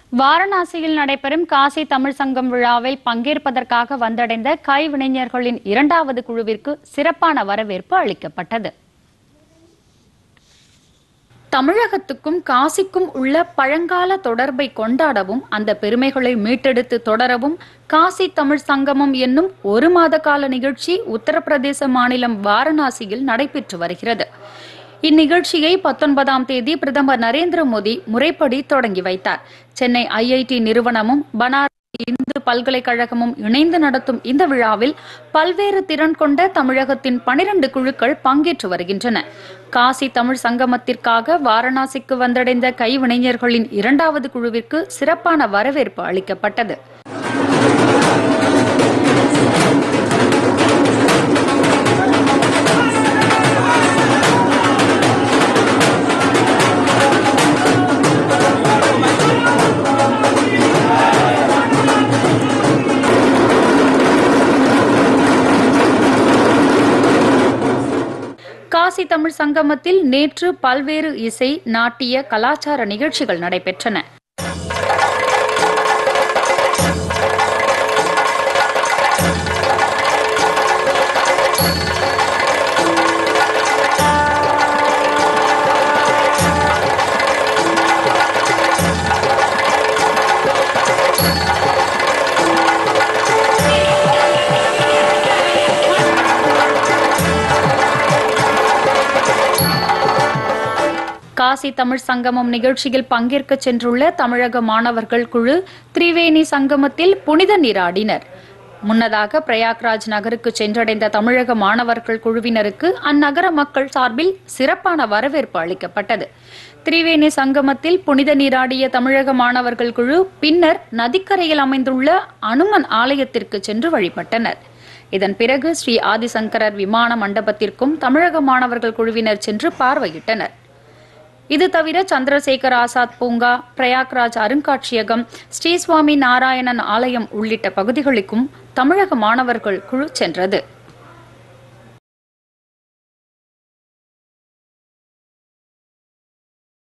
வாரணாசியில் நடைபெறும் காசி தமிழ் சங்கம் விழாவில் பங்கேற்பதற்காக வந்தடைந்த கைவினைஞர்களின் இரண்டாவது குழுவிற்கு சிறப்பான வரவேற்பு அளிக்கப்பட்டது. தமிழகத்துக்கும் காசிக்கும் உள்ள பழங்கால தொடர்பை கொண்டாடவும் அந்த பெருமைகளை மீட்டெடுத்து தொடரவும் காசி தமிழ் சங்கமம் என்னும் ஒரு மாத கால நிகழ்ச்சி உத்தரப்பிரதேச மாநிலம் வாரணாசியில் நடைபெற்று வருகிறது. இந்நிகழ்ச்சியை 19ஆம் தேதி பிரதமர் நரேந்திர மோடி முறைப்படி தொடங்கி வைத்தார். சென்னை IIT நிறுவனமும் பனாரஸ் இந்து பல்கலைக்கழகமும் இணைந்து நடத்தும் இந்த விழாவில் பல்வேறு திறன் கொண்ட தமிழகத்தின் 12 குழுக்கள் பங்கேற்று வருகின்றன. காசி தமிழ் சங்கமத்திற்காக வாரணாசிக்கு வந்தடைந்த கைவினைஞர்களின் இரண்டாவது குழுவிற்கு சிறப்பான வரவேற்பு அளிக்கப்பட்டது. காசி தமிழ் சங்கமத்தில் நேற்று பல்வேறு இசை, நாட்டிய, கலாச்சார நிகழ்ச்சிகள் நடைபெற்றன. காசி தமிழ் சங்கமம் நிகழ்ச்சியில் பங்கேற்க சென்றுள்ள தமிழக மாணவர்கள் குழு திரிவேணி சங்கமத்தில் புனித நீராடினர். முன்னதாக பிரயாக்ராஜ் நகருக்கு சென்றடைந்த தமிழக மாணவர்கள் குழுவினருக்கு அந்நகர மக்கள் சார்பில் சிறப்பான வரவேற்பு அளிக்கப்பட்டது. திரிவேணி சங்கமத்தில் புனித நீராடிய தமிழக மாணவர்கள் குழு பின்னர் நதிக்கரையில் அமைந்துள்ள அனுமன் ஆலயத்திற்கு சென்று வழிபட்டனர். இதன் பிறகு ஸ்ரீ ஆதிசங்கரர் விமான மண்டபத்திற்கும் தமிழக மாணவர்கள் குழுவினர் சென்று பார்வையிட்டனர். இது தவிர சந்திரசேகர் ஆசாத் பூங்கா, பிரயாக்ராஜ் அருங்காட்சியகம், ஸ்ரீ சுவாமி நாராயணன் ஆலயம் உள்ளிட்ட பகுதிகளுக்கும் தமிழக மாணவர்கள் குழு சென்றது.